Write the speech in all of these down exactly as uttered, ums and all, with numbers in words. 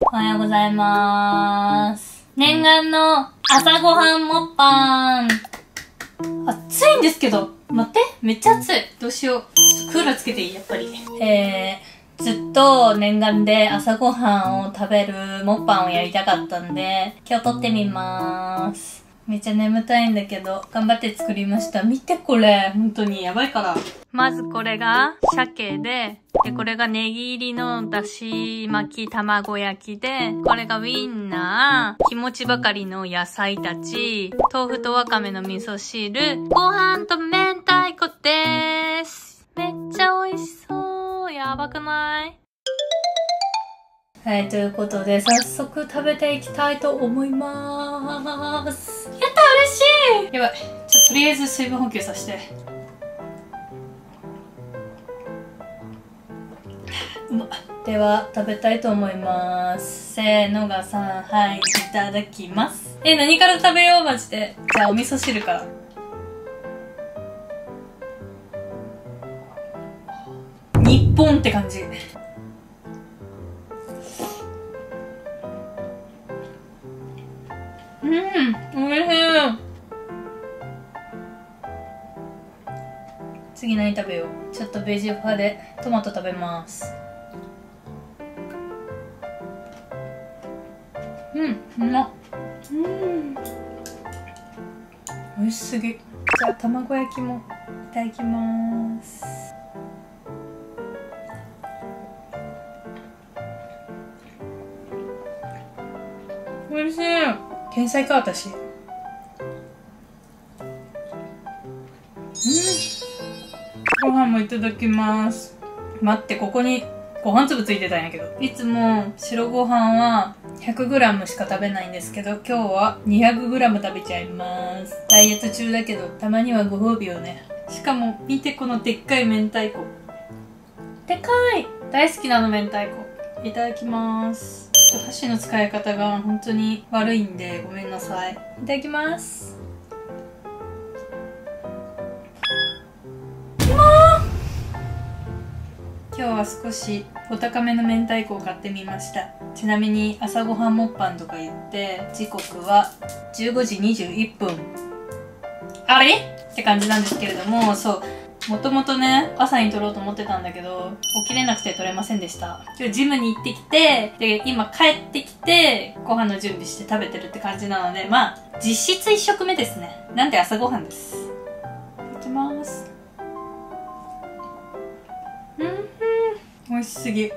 おはようございまーす。念願の朝ごはんもっぱん。暑いんですけど。待って。めっちゃ暑い。どうしよう。ちょっとクーラーつけていい？やっぱり。えー、ずっと念願で朝ごはんを食べるもっぱんをやりたかったんで、今日撮ってみまーす。めっちゃ眠たいんだけど、頑張って作りました。見てこれ。本当にやばいから。まずこれが鮭で、で、これがネギ入りのだし巻き卵焼きで、これがウインナー、気持ちばかりの野菜たち、豆腐とわかめの味噌汁、ご飯と明太子でーす。めっちゃ美味しそう。やばくない？はい、ということで、早速食べていきたいと思いまーす。やった、嬉しい！やばい。ちょ、とりあえず水分補給させて。うまっ。では、食べたいと思います。せーのがさん、はい、いただきます。え、何から食べよう、マジで。じゃあ、お味噌汁から。日本って感じ。うん、おいしい。次何食べよう。ちょっとベジ派でトマト食べます。うん、うまっ。うん。美味しすぎ。じゃあ卵焼きもいただきます。美味しい。天才か私。うん。ご飯もいただきます。待って、ここにご飯粒ついてたんやけど。いつも白ご飯は ひゃくグラム しか食べないんですけど、今日は にひゃくグラム 食べちゃいます。ダイエット中だけど、たまにはご褒美をね。しかも、見てこのでっかい明太子。でかい！大好きなの明太子。いただきます。箸の使い方が本当に悪いんでごめんなさい。いただきます。うまー！今日は少しお高めの明太子を買ってみました。ちなみに朝ごはんもっぱんとか言って時刻はじゅうごじにじゅういっぷん。あれ？って感じなんですけれども、そう。もともとね、朝に撮ろうと思ってたんだけど、起きれなくて撮れませんでした。今日ジムに行ってきて、で、今帰ってきて、ご飯の準備して食べてるって感じなので、まあ、実質一食目ですね。なんで朝ごはんです。いただきます。うん、うん、美味しすぎ。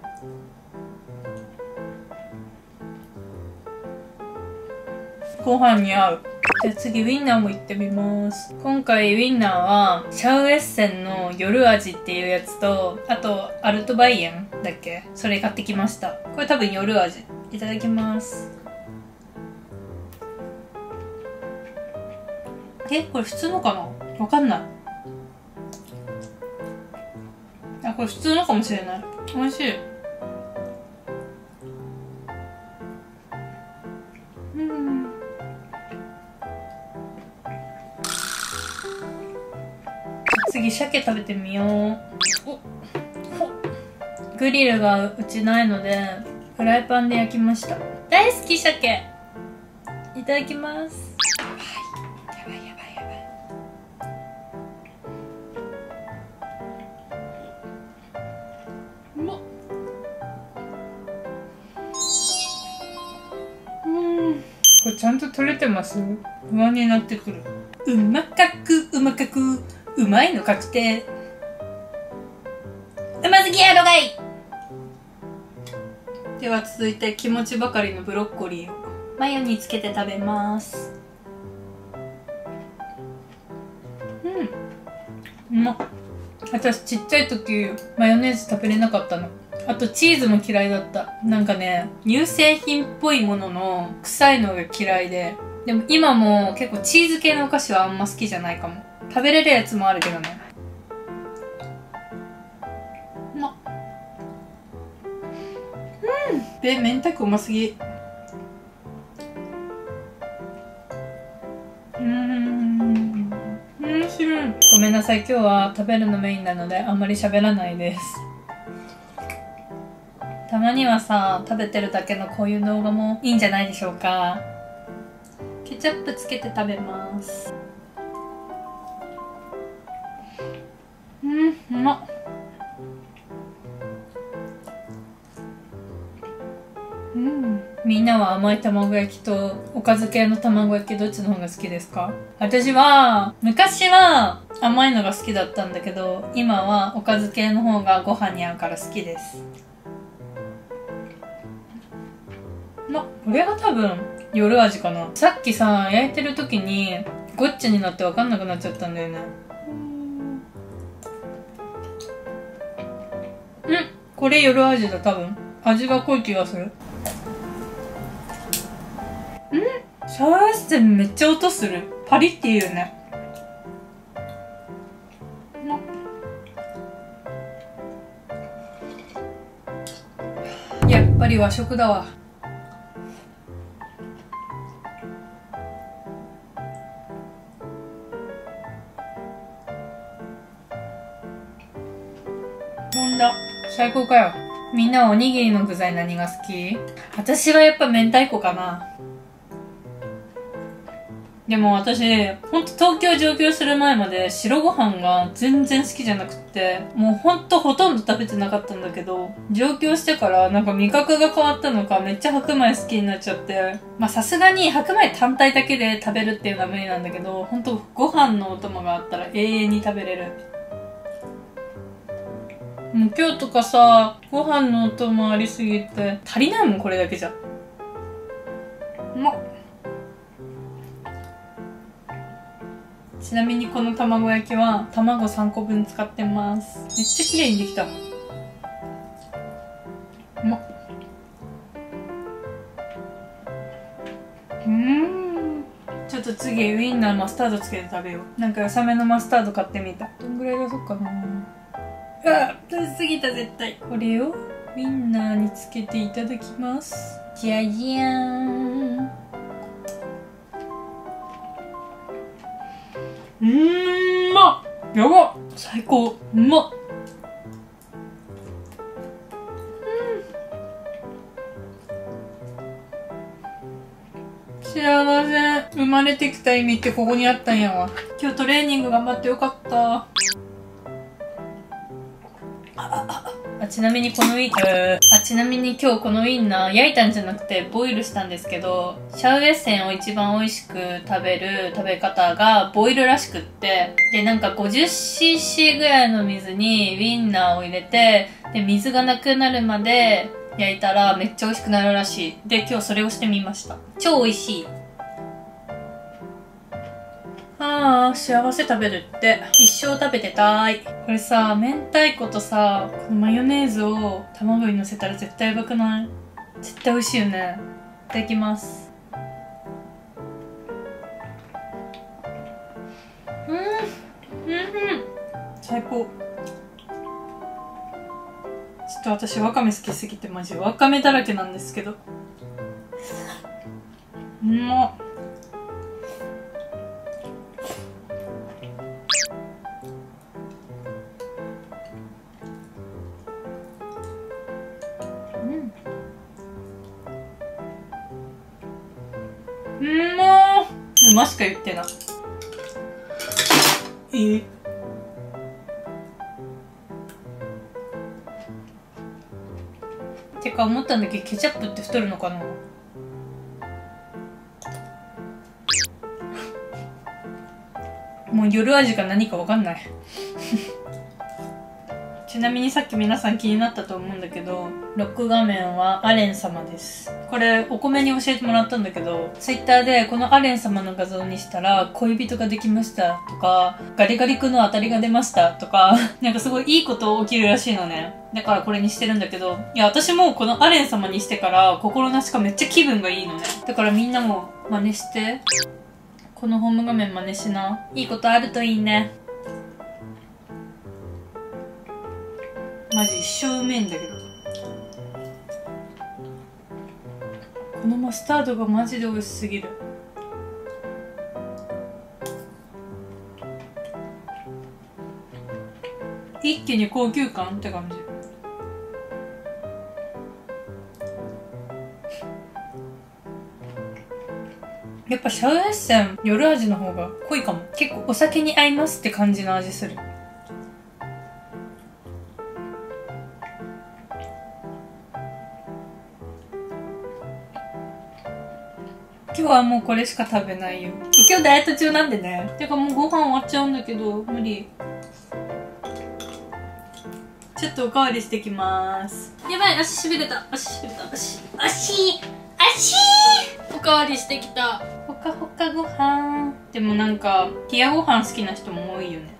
ご飯に合う。じゃあ次ウインナーもいってみます。今回ウインナーはシャウエッセンの夜味っていうやつと、あとアルトバイエンだっけ、それ買ってきました。これ多分夜味。いただきます。え、これ普通のかな、わかんない。あ、これ普通のかもしれない。美味しい。次、鮭食べてみよう。おグリルがうちないので、フライパンで焼きました。大好き鮭。いただきます。やばい。やばいやばいやばい。うまっ。うん。これちゃんと取れてます？不安になってくる。うまかく、うまかく。うまいの確定。うますぎやろがい。では続いて気持ちばかりのブロッコリーをマヨにつけて食べます。うん、うまっ。私ちっちゃい時マヨネーズ食べれなかったの。あとチーズも嫌いだった。なんかね、乳製品っぽいものの臭いのが嫌いで。でも今も結構チーズ系のお菓子はあんま好きじゃないかも。食べれるやつもあるけどね。うまっ。うん。で、明太子うますぎ。うーん。おいしい。ごめんなさい。今日は食べるのメインなのであんまり喋らないです。たまにはさ、食べてるだけのこういう動画もいいんじゃないでしょうか。ケチャップつけて食べます。うん、うまっ。うん、みんなは甘い卵焼きとおかず系の卵焼きどっちの方が好きですか？私は昔は甘いのが好きだったんだけど、今はおかず系の方がご飯に合うから好きです。ま、これが多分夜味かな。さっきさ焼いてる時にごっちゃになって分かんなくなっちゃったんだよね。うん、これ夜味だ。多分味が濃い気がする。うん、シャウエッセンめっちゃ音する。パリっていうね。やっぱり和食だわ。ほんだ、最高かよ。みんなはおにぎりの具材何が好き？私はやっぱ明太子かな。でも私、ほんと東京上京する前まで白ご飯が全然好きじゃなくって、もうほんとほとんど食べてなかったんだけど、上京してからなんか味覚が変わったのかめっちゃ白米好きになっちゃって、まあさすがに白米単体だけで食べるっていうのは無理なんだけど、ほんとご飯のお供があったら永遠に食べれる。もう今日とかさ、ご飯のお供ありすぎて足りないもん、これだけじゃ。うまっ。ちなみにこの卵焼きは卵さんこぶん使ってます。めっちゃ綺麗にできた。うまっ。うーん。ちょっと次ウインナーマスタードつけて食べよう。なんか浅めのマスタード買ってみた。どんぐらい出そうかな。あ、取りすぎた絶対。これをウインナーにつけていただきます。じゃじゃーん。うーん、まっ。やばっ。最高。うまっ。うん。幸せ。生まれてきた意味ってここにあったんやわ。今日トレーニング頑張ってよかった。あ、ちなみにこのウィン、えー、あ、ちなみに今日このウインナー焼いたんじゃなくてボイルしたんですけど、シャウエッセンを一番美味しく食べる食べ方がボイルらしくって、で、なんか ごじゅっシーシー ぐらいの水にウインナーを入れて、で、水がなくなるまで焼いたらめっちゃ美味しくなるらしい。で、今日それをしてみました。超美味しい。ああ、幸せ食べるって。一生食べてたーい。これさ、明太子とさ、このマヨネーズを卵に乗せたら絶対やばくない？絶対美味しいよね。いただきます。うん、うん、うん。最高。ちょっと私わかめ好きすぎてマジわかめだらけなんですけど。うまっ。うんまー。うましか言ってな。えー、てか思ったんだけど、ケチャップって太るのかな？もう夜味が何かわかんない。ちなみにさっき皆さん気になったと思うんだけど、ロック画面はアレン様です。これお米に教えてもらったんだけど、ツイッターでこのアレン様の画像にしたら恋人ができましたとか、ガリガリ君の当たりが出ましたとか、なんかすごいいいこと起きるらしいのね。だからこれにしてるんだけど、いや私もこのアレン様にしてから心なしかめっちゃ気分がいいのね。だからみんなも真似して。このホーム画面真似しな。いいことあるといいね。マジ一生うめえんだけど。このマスタードがマジで美味しすぎる。一気に高級感って感じ。 やっぱシャウエッセン夜味の方が濃いかも。結構お酒に合いますって感じの味する。今日はもうこれしか食べないよ。今日ダイエット中なんでね。てかもうご飯終わっちゃうんだけど無理。ちょっとおかわりしてきます。やばい、足しびれた。足しびれた。足足足おかわりしてきた。ほかほかご飯。でもなんか冷やご飯好きな人も多いよね。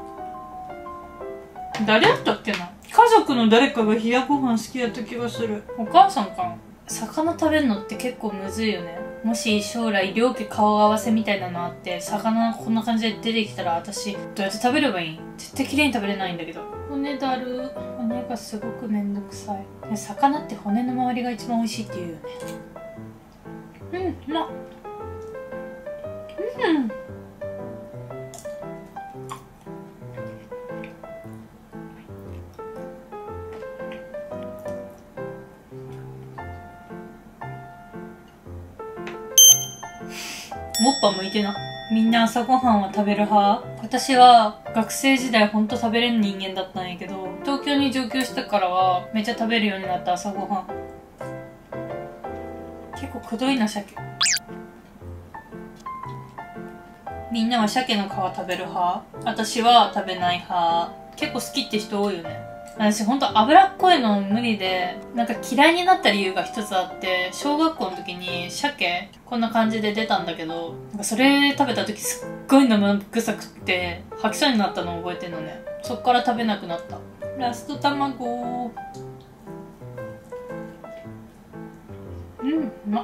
誰やったっけな。家族の誰かが冷やご飯好きだった気がする。お母さんかな。魚食べるのって結構むずいよね。もし将来両家顔合わせみたいなのあって魚こんな感じで出てきたら私どうやって食べればいい？絶対綺麗に食べれないんだけど。骨だる。骨がすごくめんどくさい。魚って骨の周りが一番美味しいって言うよね。うん、うまっ。うん。モッパ向いてな。みんな朝ごはんは食べる派？私は学生時代ほんと食べれん人間だったんやけど、東京に上京してからはめっちゃ食べるようになった朝ごはん。結構くどいな、鮭。みんなは鮭の皮食べる派？私は食べない派。結構好きって人多いよね。私ほんと脂っこいの無理で、なんか嫌いになった理由が一つあって、小学校の時に鮭こんな感じで出たんだけど、なんかそれ食べた時すっごい生臭くって吐きそうになったのを覚えてんのね。そっから食べなくなった。ラスト卵。うん、うまっ。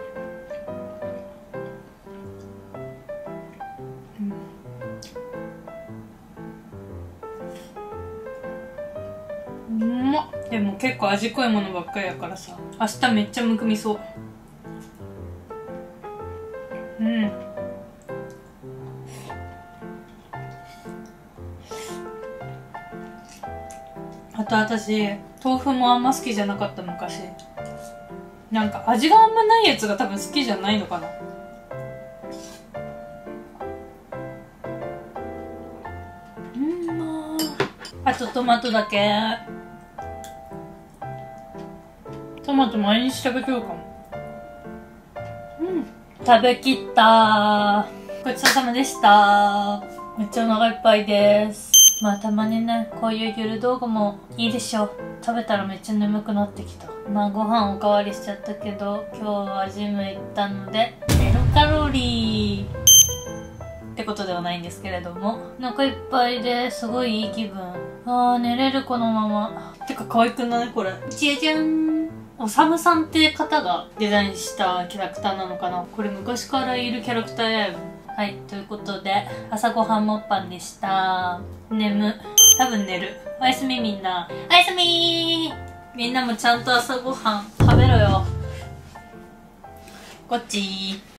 うまっ。でも結構味濃いものばっかりやからさ、明日めっちゃむくみそう。うん。あと私豆腐もあんま好きじゃなかった昔。なんか味があんまないやつが多分好きじゃないのかな。うん、まああとトマトだけ。トマト毎日食べてるかも。うん、食べきったー。ごちそうさまでした。めっちゃお腹いっぱいです。まあたまにね、こういうゆる動画もいいでしょう。食べたらめっちゃ眠くなってきた。まあご飯おかわりしちゃったけど、今日はジム行ったのでゼロカロリーってことではないんですけれども、お腹いっぱいですごいいい気分。あー、寝れるこのまま。てか可愛くないこれ。じゃじゃん。おさむさんって方がデザインしたキャラクターなのかな。これ昔からいるキャラクターやよ。はい、ということで朝ごはんもっぱんでした。眠。多分寝る。おやすみみんな。おやすみー。みんなもちゃんと朝ごはん食べろよ。こっちー。